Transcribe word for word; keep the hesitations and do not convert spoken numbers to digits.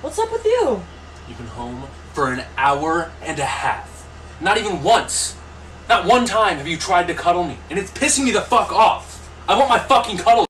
What's up with you? You've been home for an hour and a half. Not even once. Not one time have you tried to cuddle me. And it's pissing me the fuck off. I want my fucking cuddle.